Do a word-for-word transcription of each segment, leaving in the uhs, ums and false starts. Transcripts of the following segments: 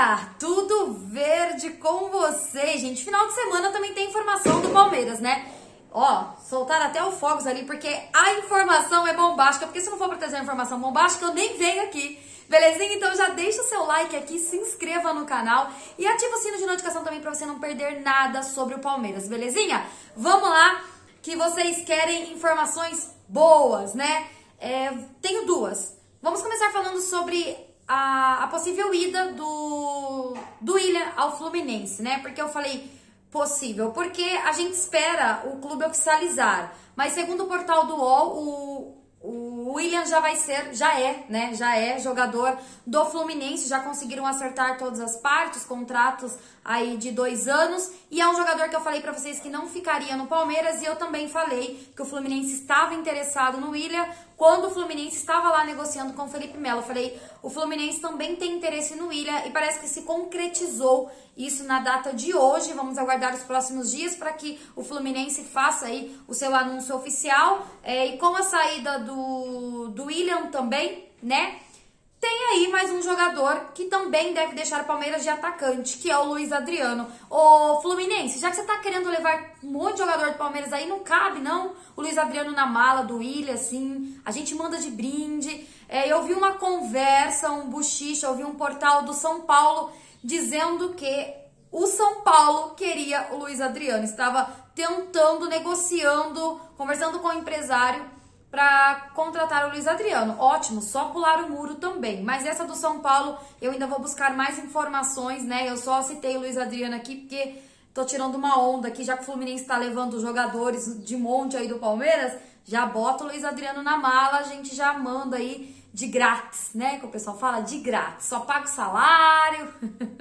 dia! Tudo verde com vocês, gente. Final de semana também tem informação do Palmeiras, né? Ó, soltaram até o fogos ali, porque a informação é bombástica. Porque se não for pra trazer a informação bombástica, eu nem venho aqui. Belezinha? Então já deixa o seu like aqui, se inscreva no canal e ativa o sino de notificação também pra você não perder nada sobre o Palmeiras, belezinha? Vamos lá, que vocês querem informações boas, né? É, tenho duas. Vamos começar falando sobre a, a possível ida do, do Willian ao Fluminense, né? Porque eu falei possível, porque a gente espera o clube oficializar. Mas segundo o portal do U O L, o, o Willian já vai ser, já é, né? Já é jogador do Fluminense, já conseguiram acertar todas as partes, contratos aí de dois anos. E é um jogador que eu falei pra vocês que não ficaria no Palmeiras, e eu também falei que o Fluminense estava interessado no Willian quando o Fluminense estava lá negociando com o Felipe Melo. Eu falei, o Fluminense também tem interesse no Willian e parece que se concretizou isso na data de hoje. Vamos aguardar os próximos dias para que o Fluminense faça aí o seu anúncio oficial. É, e com a saída do, do Willian também, né? Tem aí mais um jogador que também deve deixar o Palmeiras de atacante, que é o Luiz Adriano. Ô Fluminense, já que você tá querendo levar um monte de jogador do Palmeiras aí, não cabe não o Luiz Adriano na mala do Willian, assim, a gente manda de brinde. É, eu vi uma conversa, um buchiche, eu vi um portal do São Paulo dizendo que o São Paulo queria o Luiz Adriano, estava tentando, negociando, conversando com o empresário para contratar o Luiz Adriano. Ótimo, só pular o muro também. Mas essa do São Paulo, eu ainda vou buscar mais informações, né? Eu só citei o Luiz Adriano aqui porque tô tirando uma onda aqui, já que o Fluminense tá levando jogadores de monte aí do Palmeiras, já bota o Luiz Adriano na mala, a gente já manda aí de grátis, né? Que o pessoal fala de grátis, só paga o salário.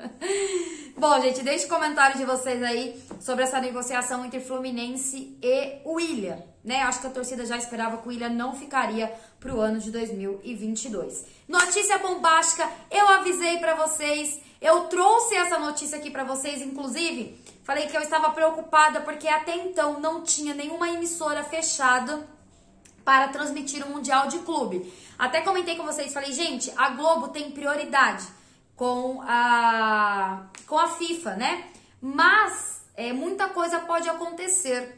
Bom, gente, deixe comentário de vocês aí sobre essa negociação entre Fluminense e o Willian, né? Acho que a torcida já esperava que o Willian não ficaria pro ano de dois mil e vinte e dois. Notícia bombástica, eu avisei pra vocês, eu trouxe essa notícia aqui pra vocês, inclusive, falei que eu estava preocupada porque até então não tinha nenhuma emissora fechada para transmitir o Mundial de Clube. Até comentei com vocês, falei, gente, a Globo tem prioridade com a, com a FIFA, né? Mas é, muita coisa pode acontecer.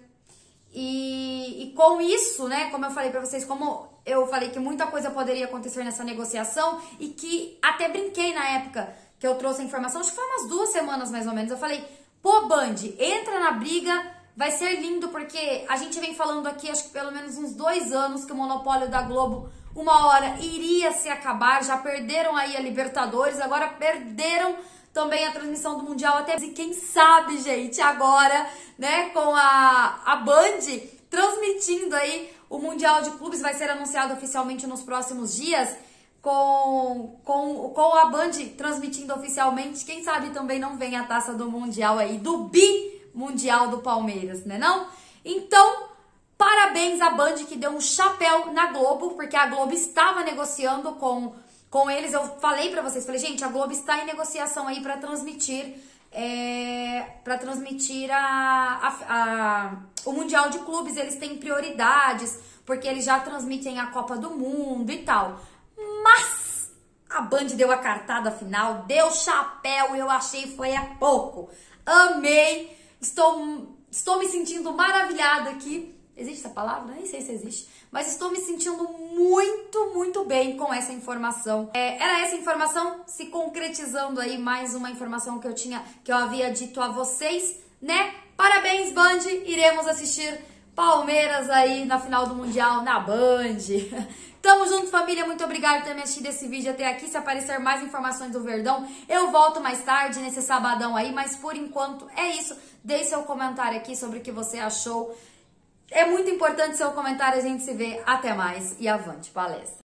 E, e com isso, né, como eu falei pra vocês, como eu falei que muita coisa poderia acontecer nessa negociação e que até brinquei na época que eu trouxe a informação, acho que foi umas duas semanas mais ou menos, eu falei, pô, Band, entra na briga, vai ser lindo, porque a gente vem falando aqui, acho que pelo menos uns dois anos, que o monopólio da Globo, uma hora, iria se acabar. Já perderam aí a Libertadores, agora perderam também a transmissão do Mundial. Até e quem sabe, gente, agora, né, com a, a Band transmitindo aí o Mundial de Clubes, vai ser anunciado oficialmente nos próximos dias, com, com, com a Band transmitindo oficialmente, quem sabe também não vem a taça do Mundial aí, do bi Mundial do Palmeiras, né não? Então, parabéns à Band que deu um chapéu na Globo, porque a Globo estava negociando com, com eles. Eu falei pra vocês, falei, gente, a Globo está em negociação aí pra transmitir, é, pra transmitir a, a, a, o Mundial de Clubes. Eles têm prioridades, porque eles já transmitem a Copa do Mundo e tal. Mas a Band deu a cartada final, deu chapéu, eu achei foi é pouco. Amei! Estou, estou me sentindo maravilhada aqui. Existe essa palavra? Nem sei se existe. Mas estou me sentindo muito, muito bem com essa informação. É, era essa informação se concretizando aí, mais uma informação que eu tinha, que eu havia dito a vocês, né? Parabéns, Band! Iremos assistir Palmeiras aí na final do Mundial na Band. Tamo junto, família. Muito obrigada por ter me assistido esse vídeo até aqui. Se aparecer mais informações do Verdão, eu volto mais tarde nesse sabadão aí. Mas por enquanto é isso. Deixe seu comentário aqui sobre o que você achou. É muito importante seu comentário. A gente se vê. Até mais e avante palestra.